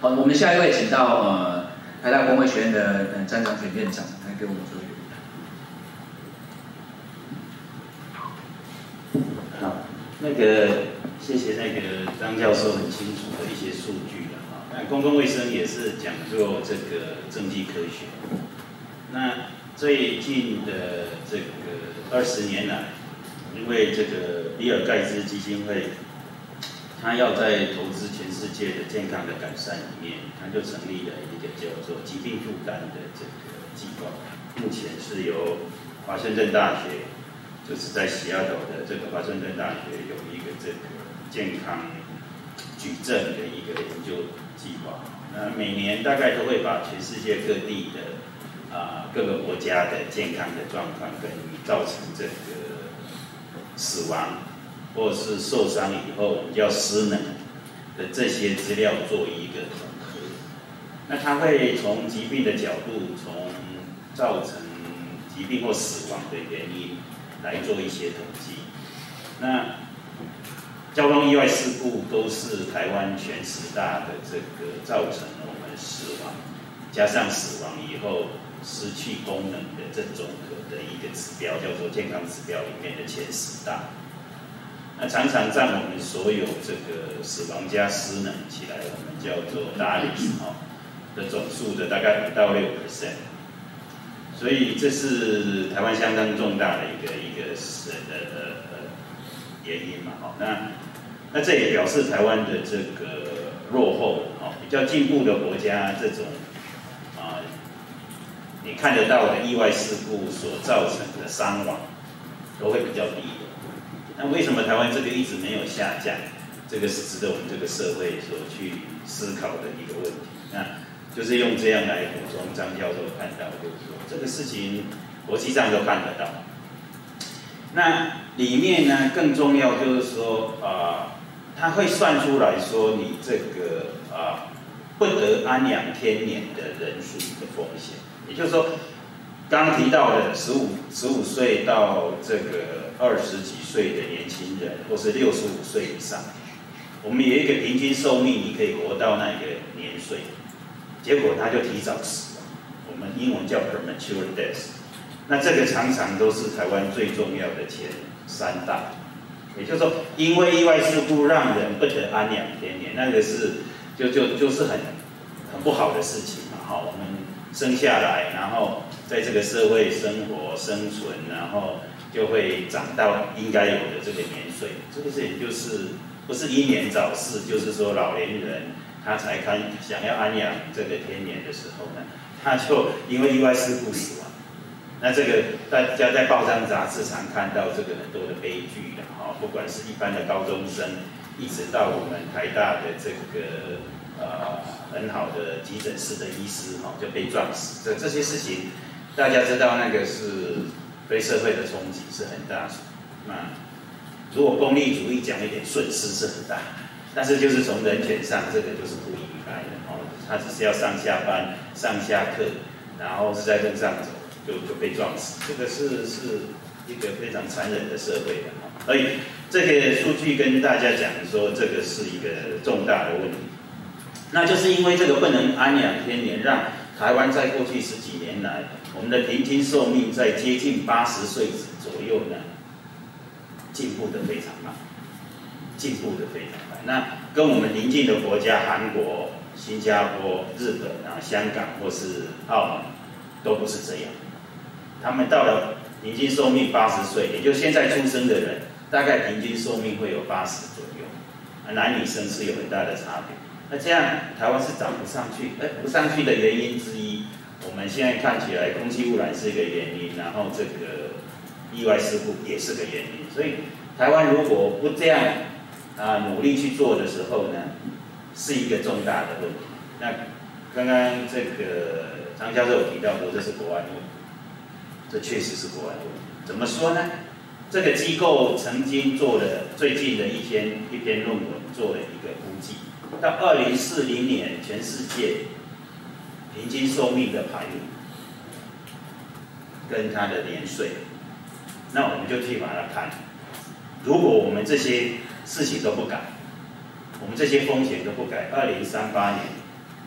好，我们下一位请到台大公卫学院的詹长选院长来给我们做一个。 好，谢谢张教授很清楚的一些数据了哈。那公共卫生也是讲究这个政绩科学。那最近的这个20年来，因为这个比尔盖茨基金会，他要在投资全世界的健康的改善里面，他就成立了一个叫做疾病负担的这个计划。目前是由华盛顿大学，就是在西雅图的这个华盛顿大学有一个这个健康矩阵的一个研究计划。那每年大概都会把全世界各地的各个国家的健康的状况跟造成这个死亡或者是受伤以后我们叫失能的这些资料做一个统合。那它会从疾病的角度，从造成疾病或死亡的原因来做一些统计。那交通意外事故都是台湾全10大的这个造成我们死亡，加上死亡以后失去功能的这综合的一个指标，叫做健康指标里面的前10大。那常常占我们所有这个死亡加失能起来，我们叫做DALYs的总数的大概5到6%。所以这是台湾相当重大的一个原因嘛，那这也表示台湾的这个落后，比较进步的国家这种你看得到的意外事故所造成的伤亡都会比较低的。那为什么台湾这个一直没有下降？这个是值得我们这个社会所去思考的一个问题。那就是用这样来补充张教授看到，就是说这个事情国际上都看得到。那里面呢，更重要就是说它会算出来说你这个不得安养天年的人数的风险，也就是说，刚刚提到的15岁到这个20几岁的年轻人，或是65岁以上，我们有一个平均寿命，你可以活到那个年岁，结果他就提早死了，我们英文叫 premature death。那这个常常都是台湾最重要的前3大，也就是说，因为意外事故让人不得安养天年，那个是就是很不好的事情嘛。我们生下来，然后在这个社会生活生存，然后就会长到应该有的这个年岁。这个事情就是不是英年早逝，就是说老年人他才想要安养这个天年的时候呢，他就因为意外事故死亡。那这个大家在报章杂志常看到这个很多的悲剧的不管是一般的高中生，一直到我们台大的这个很好的急诊室的医师就被撞死。这些事情大家知道，那个是对社会的冲击是很大的。那如果功利主义讲一点，损失是很大，但是就是从人权上，这个就是不应该的他只是要上下班、上下课，然后是在路上走。就被撞死，这个是一个非常残忍的社会的所以这个数据跟大家讲说，这个是一个重大的问题。那就是因为这个不能安养天年，让台湾在过去10几年来，我们的平均寿命在接近80岁左右呢，进步的非常慢，那跟我们邻近的国家韩国、新加坡、日本香港或是澳门都不是这样。他们到了平均寿命80岁，也就是现在出生的人，大概平均寿命会有80左右，男女生是有很大的差别。那这样台湾是涨不上去，不上去的原因之一，我们现在看起来空气污染是一个原因，然后这个意外事故也是个原因。所以台湾如果不这样努力去做的时候呢，是一个重大的问题。那刚刚这个张教授有提到说，这是国安问题。这确实是国安问题。怎么说呢？这个机构曾经做了最近的一篇论文，做了一个估计，到2040年，全世界平均寿命的排名跟它的年岁，那我们就去把它看。如果我们这些事情都不改，我们这些风险都不改，2038年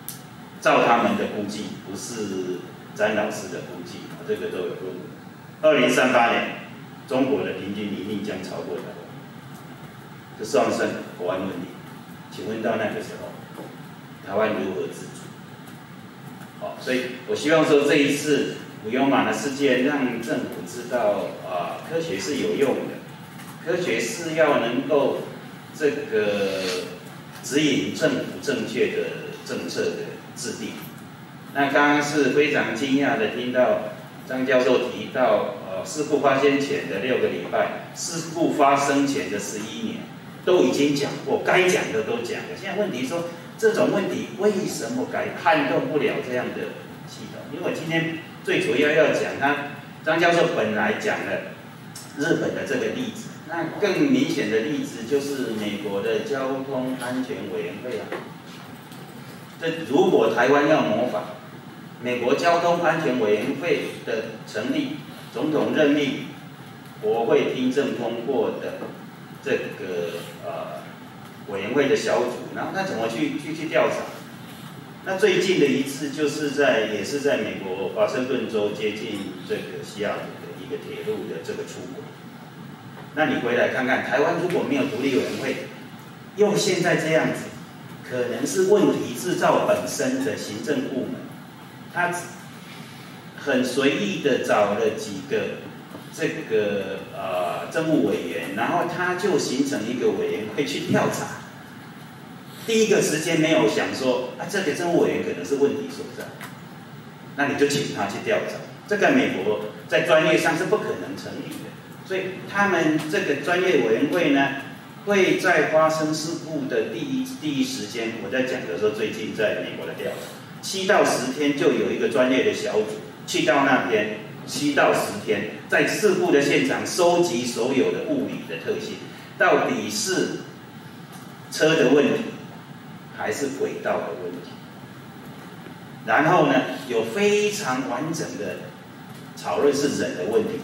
照他们的估计，不是詹老师的估计，这个都有论文。2038年，中国的平均年龄将超过台湾，这算不算国安问题？请问到那个时候，台湾如何自主？所以我希望说这一次普悠玛的事件，让政府知道科学是有用的，科学是要能够这个指引政府正确的政策的制定。那刚刚是非常惊讶的听到张教授提到，事故发生前的6个礼拜，事故发生前的11年，都已经讲过，该讲的都讲了。现在问题说，这种问题为什么撼动不了这样的系统？因为我今天最主要讲，张教授本来讲了日本的这个例子，那更明显的例子就是美国的交通安全委员会啊。这如果台湾要模仿美国交通安全委员会的成立，总统任命，国会听证通过的这个委员会的小组，然后他怎么去调查？那最近的一次就是也是在美国华盛顿州接近这个西雅图的一个铁路的这个出轨。那你回来看看，台湾如果没有独立委员会，又现在这样子，可能是问题制造本身的行政部门，他很随意的找了几个这个政务委员，然后他就形成一个委员会去调查。第一个时间没有想说这个政务委员可能是问题所在，那你就请他去调查。这个美国在专业上是不可能成立的，所以他们这个专业委员会呢，会在发生事故的第一时间，我在讲的时候，最近在美国的调查，7到10天就有一个专业的小组去到那边，7到10天，在事故的现场收集所有的物理的特性，到底是车的问题，还是轨道的问题？然后呢，有非常完整的讨论是人的问题，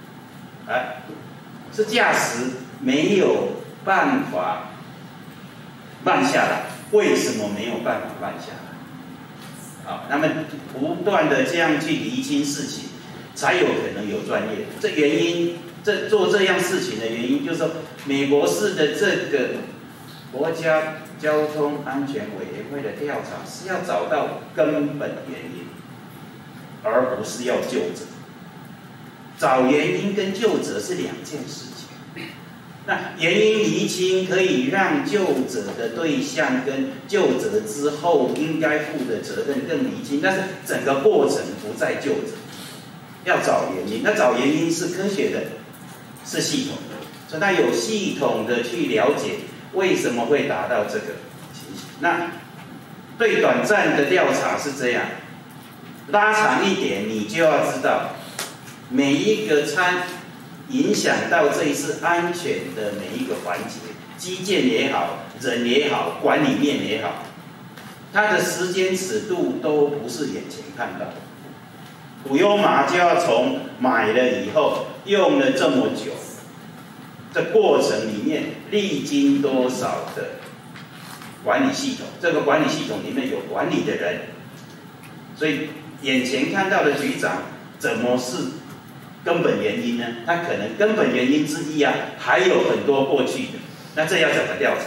是驾驶没有办法慢下来，为什么没有办法慢下来？那么不断的这样去厘清事情，才有可能有专业。这原因，做这样事情的原因，就是说，美国式的这个国家交通安全委员会的调查是要找到根本原因，而不是要究责。找原因跟究责是2件事情。那原因厘清可以让究责的对象跟究责之后应该负的责任更厘清，但是整个过程不再究责，要找原因。那找原因是科学的，是系统的，所以他有系统的去了解为什么会达到这个情形。那对短暂的调查是这样，拉长一点，你就要知道每一个影响到这一次安全的每一个环节，基建也好，人也好，管理面也好，它的时间尺度都不是眼前看到的。普悠玛就要从买了以后用了这么久，这过程里面历经多少的管理系统，这个管理系统里面有管理的人，所以眼前看到的局长怎么是根本原因呢？它可能根本原因之一还有很多过去的，那这要怎么调查？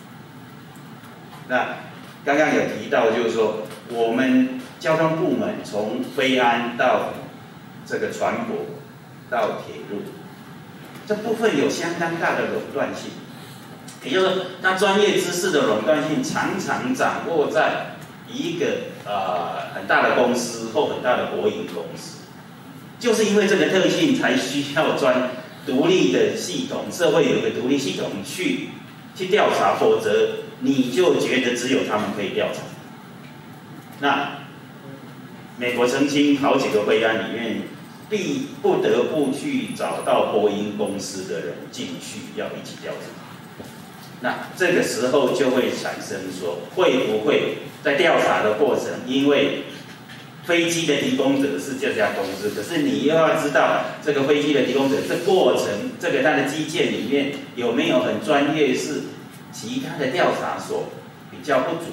那刚刚有提到，就是说我们交通部门从飞安到这个船舶到铁路，这部分有相当大的垄断性，也就是说，它专业知识的垄断性常常掌握在一个很大的公司或很大的国营公司。就是因为这个特性，才需要独立的系统，社会有一个独立系统去调查，否则你就觉得只有他们可以调查。那美国曾经好几个会案里面，不得不去找到波音公司的人进去要一起调查。那这个时候就会产生说，会不会在调查的过程，因为飞机的提供者是这家公司，可是你又要知道这个飞机的提供者这过程，这个它的基建里面有没有很专业，是其他的调查所比较不足的，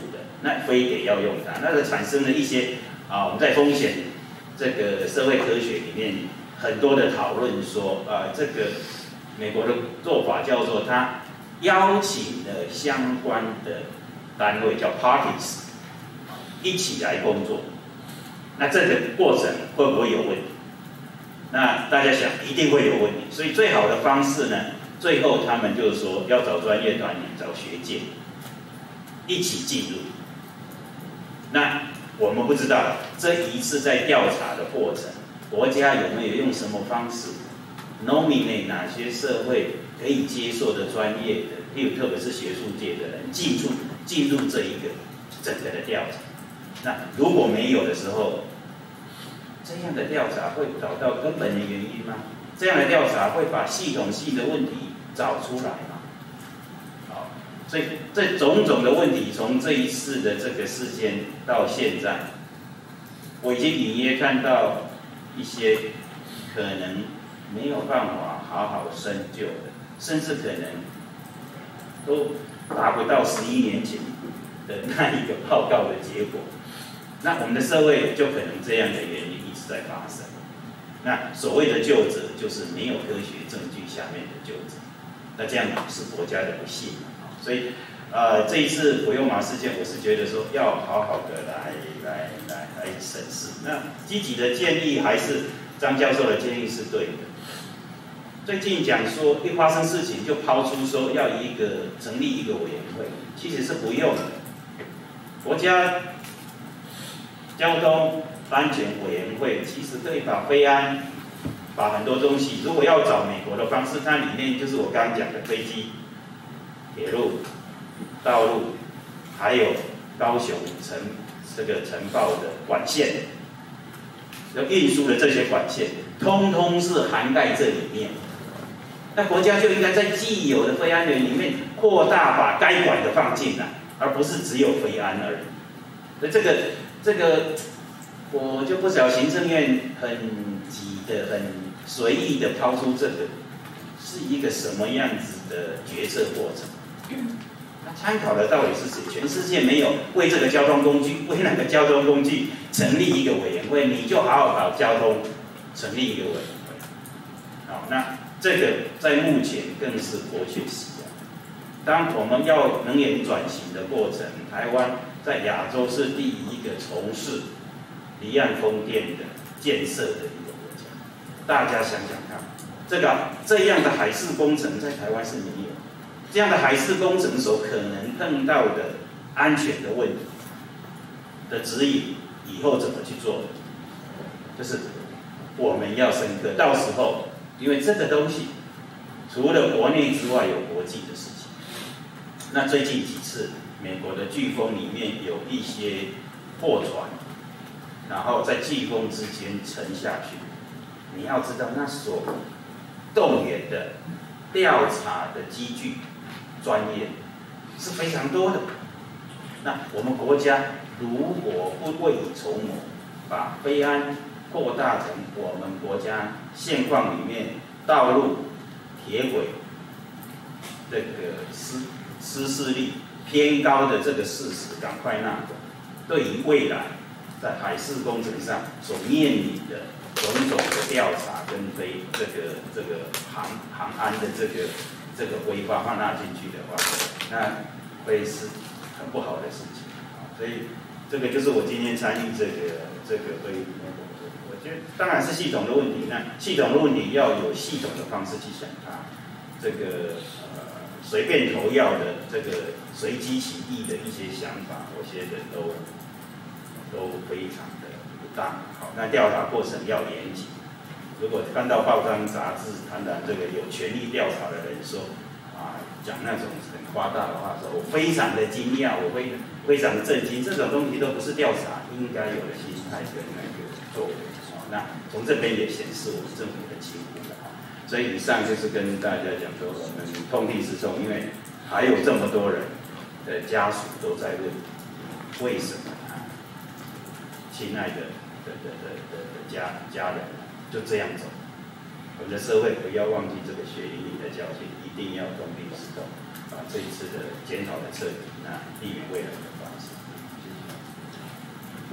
那非得要用它，那就产生了一些我们在风险这个社会科学里面很多的讨论说，这个美国的做法叫做他邀请了相关的单位叫 parties 一起来工作，那这个过程会不会有问题？那大家想一定会有问题，所以最好的方式呢，最后他们就是说要找专业团体、找学界一起进入。那我们不知道这一次在调查的过程，国家有没有用什么方式 nominate 哪些社会可以接受的专业的，例如特别是学术界的人进入这一个整个的调查。那如果没有的时候，这样的调查会找到根本的原因吗？这样的调查会把系统性的问题找出来吗？好，所以这种种的问题，从这一次的这个事件到现在，我已经隐约看到一些可能没有办法好好深究的，甚至可能都达不到11年前的那一个报告的结果。那我们的社会就可能这样的原因一直在发生。那所谓的究责，就是没有科学证据下面的究责。那这样是国家的不幸。所以，这一次普悠玛事件，我是觉得说要好好的来审视。那积极的建议还是张教授的建议是对的。最近讲说一发生事情就抛出说要成立一个委员会，其实是不用的。国家交通安全委员会其实可以把飞安，把很多东西，如果要找美国的方式，它里面就是我刚刚讲的飞机、铁路、道路，还有高雄城爆的管线，要运输的这些管线，通通是涵盖这里面。那国家就应该在既有的飞安员里面扩大，把该管的放进来，而不是只有飞安而已。所以这个，我就不晓得行政院很急的、很随意的抛出这个，是一个什么样子的决策过程？那参考的到底是谁？全世界没有为这个交通工具、为那个交通工具成立一个委员会，你就好好搞交通，成立一个委员会。好，那这个在目前更是国缺西啊。当我们要能源转型的过程，台湾在亚洲是第一个从事离岸风电的建设的一个国家。大家想想看，这样的海事工程在台湾是没有，这样的海事工程所可能碰到的安全的问题的指引，以后怎么去做，就是我们要深刻。到时候，因为这个东西除了国内之外，有国际的事情。那最近几次，美国的飓风里面有一些破船，然后在飓风之间沉下去。你要知道，那所动员的调查的机具、专业是非常多的。那我们国家如果不未雨绸缪，把飞安扩大成我们国家现况里面道路、铁轨这个失事率偏高的这个事实，赶快纳管，对于未来在海事工程上所面临的种种的调查跟这个航安的这个规划放纳进去的话，那会是很不好的事情。所以这个就是我今天参与这个会议，我觉得当然是系统的问题。那系统的问题要有系统的方式去想它。这个随便投药的这个随机起意的一些想法，我觉得都非常的不当。好，那调查过程要严谨。如果看到报章杂志谈这个有权利调查的人说讲那种很夸大的话，说我非常的惊讶，我非常的震惊，这种东西都不是调查应该有的心态跟那个作为。那从这边也显示我们政府的轻忽了。所以以上就是跟大家讲说，我们痛定思痛，因为还有这么多人的家属都在问，为什么亲爱的家人就这样走？我们的社会不要忘记这个血淋淋的教训，一定要痛定思痛，把这一次的检讨的彻底，那避免未来的发生。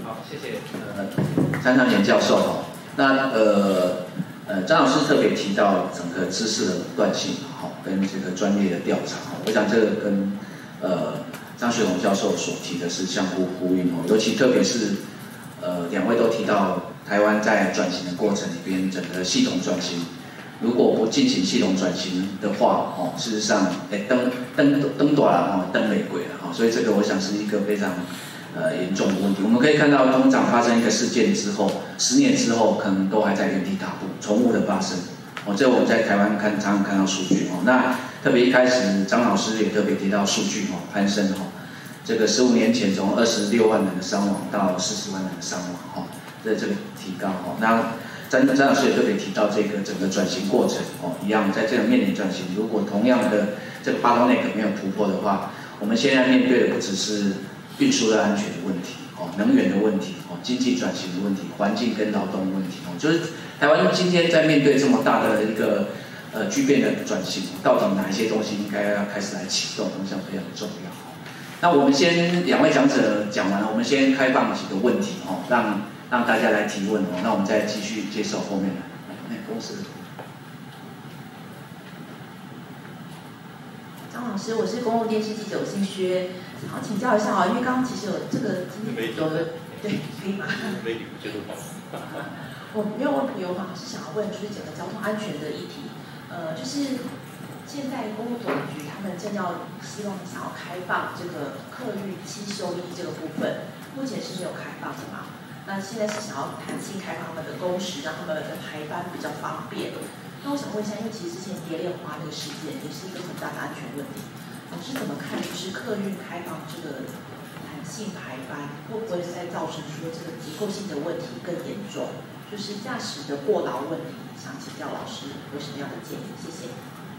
好，谢谢张长贤教授哦。那张老师特别提到整个知识的垄断性，跟这个专业的调查，我想这个跟张学宏教授所提的是相互呼应哦，尤其特别是两位都提到台湾在转型的过程里边，整个系统转型，如果不进行系统转型的话，事实上，登短了登雷鬼了所以这个我想是一个非常严重的问题。我们可以看到，通常发生一个事件之后，10年之后可能都还在原地踏步，重复的发生。这我们在台湾常常看到数据那特别一开始张老师也特别提到数据攀升这个15年前从26万人的伤亡到40万人的伤亡这个提高那张老师也特别提到这个整个转型过程一样，在这个面临转型，如果同样的这个bottleneck没有突破的话，我们现在面对的不只是运输的安全的问题能源的问题经济转型的问题，环境跟劳动的问题就是台湾今天在面对这么大的一个巨变的转型，到底哪一些东西应该要开始来启动，我想非常重要。那我们先2位讲者讲完了，我们先开放几个问题让大家来提问那我们再继续接受后面的公司。 张老师，我是公共电视记者，我姓薛，想要请教一下因为刚刚其实有这个今天有的对可以吗？可以，接受我没有问普悠嘛，是想要问就是整个交通安全的议题，就是现在公路总局他们正要希望想要开放这个客运7休1这个部分，目前是没有开放的嘛？那现在是想要弹性开放他们的工时，让他们的排班比较方便。那我想问一下，因为其实之前蝶恋花那个事件也是一个很大的安全问题，老师怎么看？就是客运开放这个弹性排班，会不会再造成说这个结构性的问题更严重？就是驾驶的过劳问题，想请教老师有什么样的建议？谢谢。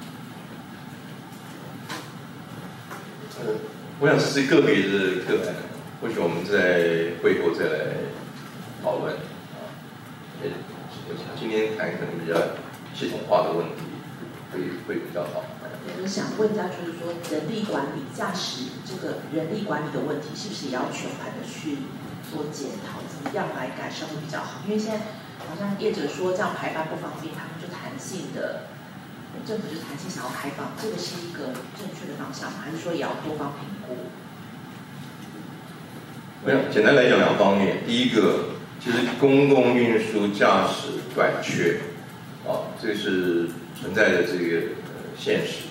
我想这是个别的个案，或许我们在会后再来讨论我想今天谈可能比较系统化的问题，会比较好。 我想问一下，就是说人力管理、驾驶这个人力管理的问题，是不是也要全盘的去做检讨，怎么样来改善会比较好？因为现在好像业者说这样排班不方便，他们就弹性的，政府就弹性想要开放，这个是一个正确的方向吗？还是说也要多方评估？ 我想简单来讲2方面，第一个其实公共运输驾驶短缺，这个是存在的这个现实。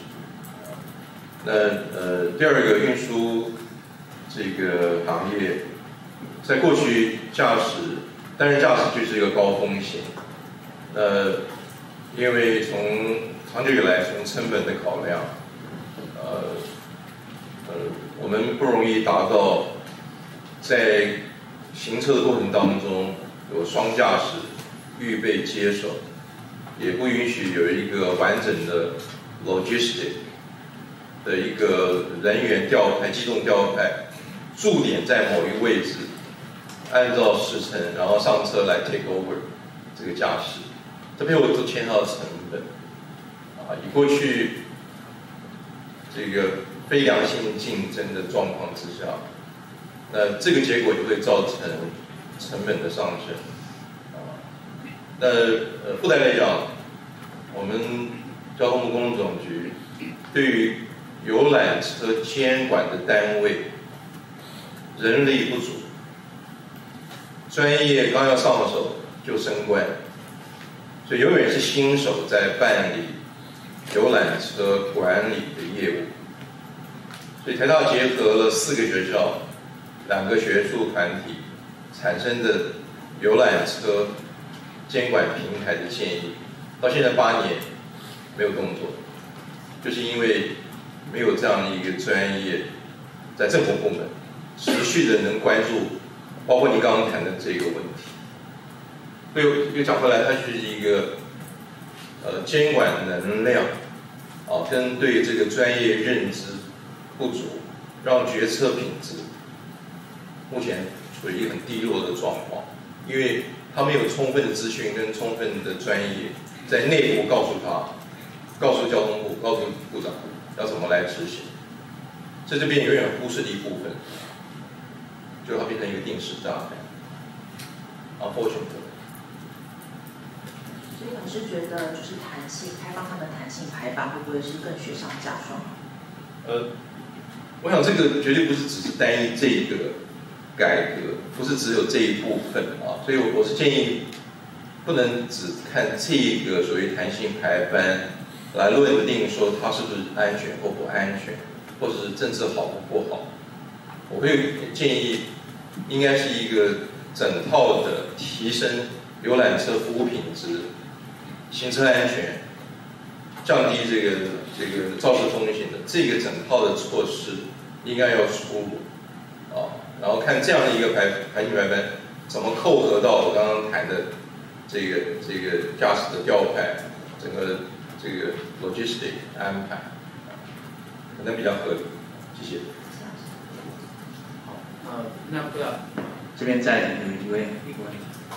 那第二个运输这个行业，在过去单人驾驶就是一个高风险。因为从长久以来从成本的考量，我们不容易达到在行车的过程当中有双驾驶预备接手，也不允许有一个完整的 logistic 的一个人员调派、机动调派，驻点在某一个位置，按照时程然后上车来 take over 这个驾驶，这背后都牵涉到成本。以过去这个非良性竞争的状况之下，那这个结果就会造成成本的上升。那附带来讲，我们交通部公路总局对于游览车监管的单位人力不足，专业刚要上手就升官，所以永远是新手在办理游览车管理的业务。所以台大结合了4个学校、2个学术团体产生的游览车监管平台的建议，到现在8年没有动作，就是因为没有这样一个专业在政府部门持续的能关注，包括你刚刚谈的这个问题。所以又讲回来，它是一个监管能量跟对这个专业认知不足，让决策品质目前处于一个很低落的状况，因为他没有充分的资讯跟充分的专业在内部告诉交通部、告诉部长要怎么来执行，在这边永远忽视的一部分，就它变成一个定时炸弹。 unfortunately。 所以老师觉得就是弹性开放他们弹性排班会不会是更雪上加霜？ 我想这个绝对不是只是单一这个改革，不是只有这一部分啊，所以我是建议不能只看这个所谓弹性排班来论定说它是不是安全或不安全，或者是政策好或不好。我会建议应该是一个整套的提升游览车服务品质、行车安全、降低这个肇事风险的这个整套的措施应该要出炉啊，然后看这样的一个弹性排班怎么扣合到我刚刚谈的这个驾驶的调派，整个这个 logistic 安排，可能比较合理。谢谢。 好，那不要这边再有一个问题，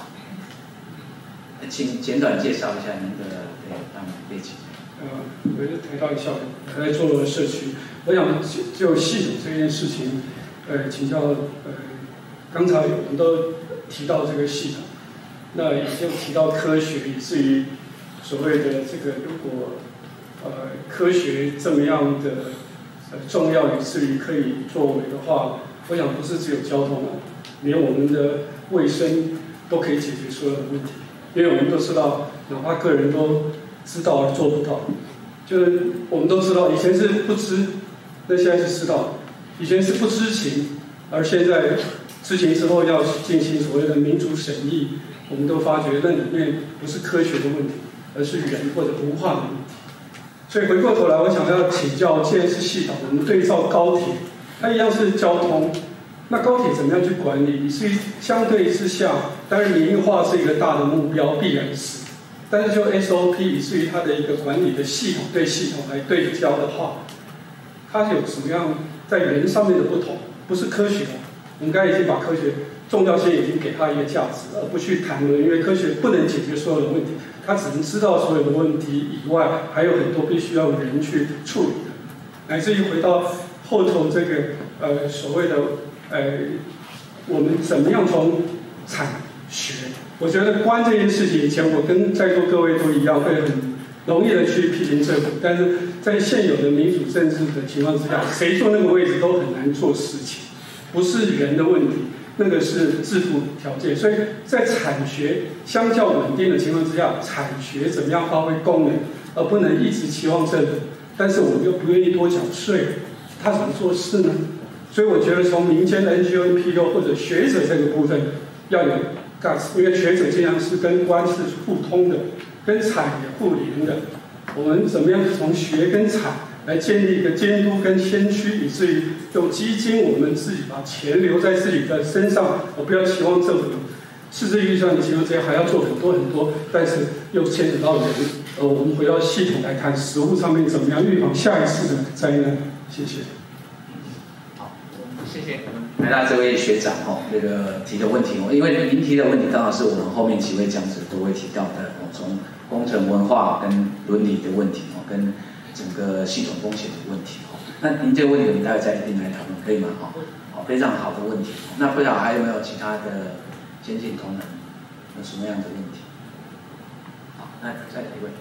请简短介绍一下您的让背景。 我是台大的校友，来做社区。我想就系统这件事情，请教刚才我们都提到这个系统，那也就提到科学，以至于所谓的这个如果科学这么样的重要，以至于可以作为的话，我想不是只有交通啊，连我们的卫生都可以解决所有的问题，因为我们都知道，哪怕个人都知道而做不到，就是我们都知道，以前是不知，那现在是知道；以前是不知情，而现在知情之后要进行所谓的民主审议，我们都发觉那里面不是科学的问题，而是人或者文化的问题。所以回过头来，我想要请教，既然是系统，我们对照高铁，它一样是交通，那高铁怎么样去管理？以至于相对之下，当然民营化是一个大的目标，必然是。但是就 SOP 以至于它的一个管理的系统对系统来对焦的话，它有什么样在人上面的不同？不是科学，我们刚才已经把科学重要性已经给它一个价值，而不去谈论，因为科学不能解决所有的问题，它只能知道所有的问题以外，还有很多必须要人去处理的，乃至于回到后头这个所谓的我们怎么样从产学。我觉得关这件事情以前，我跟在座各位都一样，会很容易的去批评政府，但是在现有的民主政治的情况之下，谁坐那个位置都很难做事情，不是人的问题，那个是制度条件。所以在产学相较稳定的情况之下，产学怎么样发挥功能，而不能一直期望政府，但是我们又不愿意多缴税，他怎么做事呢？所以我觉得从民间的 NGO、NPO 或者学者这个部分要有。因为学者经常是跟官是互通的，跟产也互联的。我们怎么样从学跟产来建立一个监督跟先驱，以至于用基金，我们自己把钱留在自己的身上，而不要期望政府赤字预算的情况之下还要做很多，但是又牵扯到人。我们回到系统来看，实务上面怎么样预防下一次的灾难？谢谢。 好，谢谢。台大这位学长这个提的问题因为您提的问题刚好是我们后面几位讲者都会提到的从工程文化跟伦理的问题跟整个系统风险的问题那您这个问题我们待会再一并来讨论，可以吗？非常好的问题。那不知道还有没有其他的先进同仁有什么样的问题？好，那再来一位。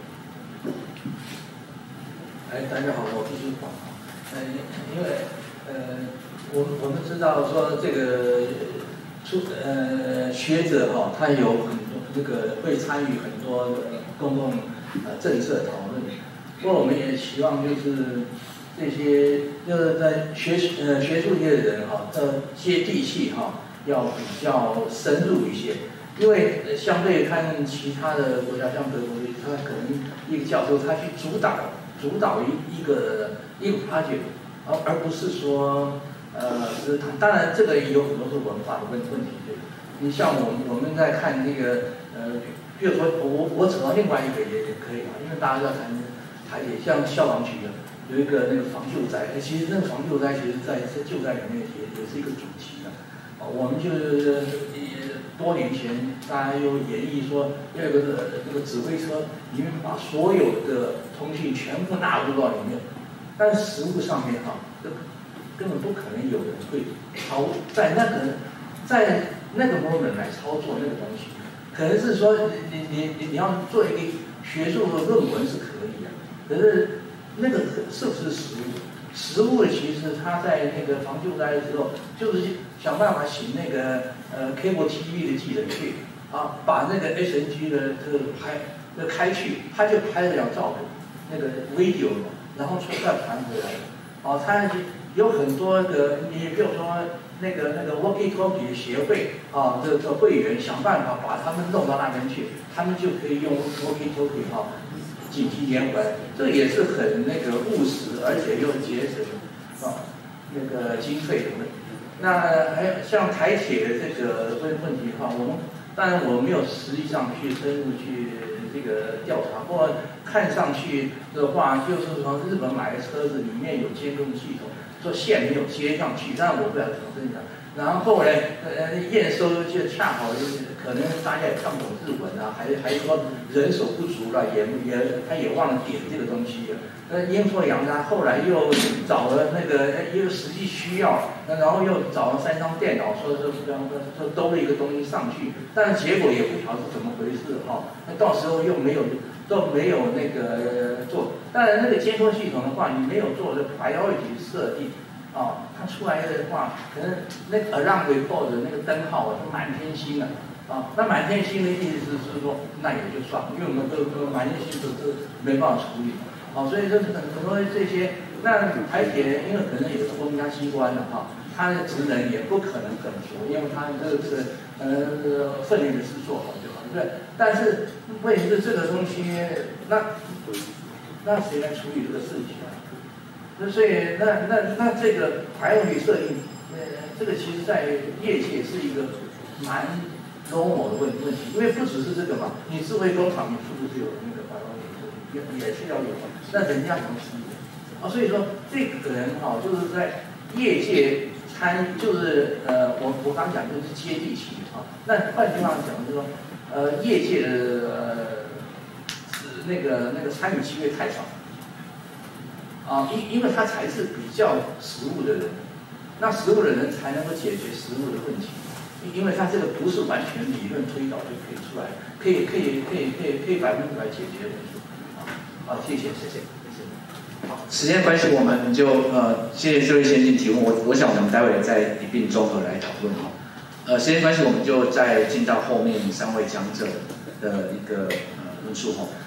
大家好，我是黄因为我们知道说这个学者他有很多这个会参与很多公共政策讨论，不过我们也希望就是这些就是在学术界的人接地气要比较深入一些，因为相对看其他的国家，像德国，他可能一个教授他去主导一个 project， 而不是说。当然，这个也有很多是文化的问题。你像我们在看那个比如说我扯到另外一个也可以因为大家要谈台铁，像消防局有一个那个防救灾，其实那个防救灾其实在救灾里面也是一个主题的。我们就是多年前大家又演绎说要有那个指挥车里面把所有的通讯全部纳入到里面，但是实务上面根本不可能有人会在那个 moment 来操作那个东西。可能是说你要做一个学术的论文是可以的，可是那个是不是实务？实务其实他在那个防救灾的时候，就是想办法请那个Cable TV 的记者去啊，把那个 SNG 的这个开去，他就拍了2照那个 video 然后再传回来的。哦，他有很多个，你比如说那个 walkie-talkie 的协会啊，这会员想办法把他们弄到那边去，他们就可以用 walkie-talkie 啊，紧急连回来，这也是很那个务实，而且又节省啊那个经费的问题。那还有像台铁的这个问题的话，当然我没有实际上去深入去这个调查，不过看上去的话，就是从日本买的车子里面有监控系统，说线没有接上去，但我不晓得怎么真的。然后呢，验收就恰好可能大家也看不懂日文啊，还说人手不足了，他也忘了点这个东西了。阴错阳差，后来又找了那个又实际需要，然后又找了3张电脑，说兜了一个东西上去，但是结果也不晓得是怎么回事哈。那到时候又都没有那个做，当然那个监控系统的话，你没有做的 priority 设定。哦，它出来的话，可能那个 alarm report 的那个灯号啊，都满天星了。啊，那满天星的意思是说，那也就算了，因为我们都满天星都没办法处理。好，所以就是很多这些，那台铁因为可能也是公家机关的哈，它的职能也不可能很足，因为它这个是分内的事做好就好，对不对？但是问题是这个东西，那谁来处理这个事情啊？所以那这个priority设定，这个其实在业界是一个蛮 normal 的问题，因为不只是这个嘛，你智慧工厂你是不是有那个 priority设定，也是要有的，那人家怎么处理啊？所以说这个人哈，就是在业界就是我刚讲就是接地气啊。那换句话讲就是说，业界的那个参与机会太少。啊，因为他才是比较实务的人，那实务的人才能够解决实务的问题，因为他这个不是完全理论推导就可以出来，可以100%解决问题。好，谢谢。 好，时间关系，我们就谢谢这位先进提问，我想我们待会再一并综合来讨论哈。时间关系，我们就再进到后面3位讲者的一个论述哈。